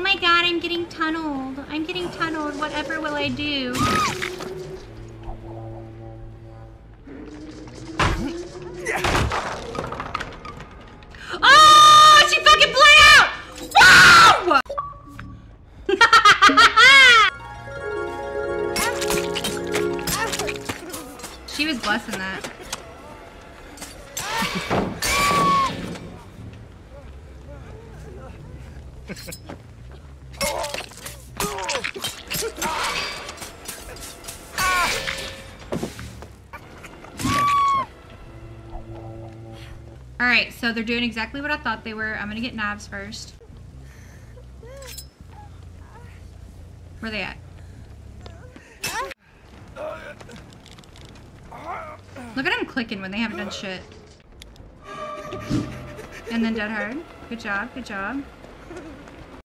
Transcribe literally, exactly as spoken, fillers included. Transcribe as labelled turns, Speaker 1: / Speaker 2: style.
Speaker 1: my god, I'm getting tunneled. I'm getting tunneled. Whatever will I do? Oh, she fucking bled out! Wow! She was blessing that. Alright, so they're doing exactly what I thought they were. I'm gonna get knives first. Where are they at? Look at them clicking when they haven't done shit. And then dead hard. Good job, good job.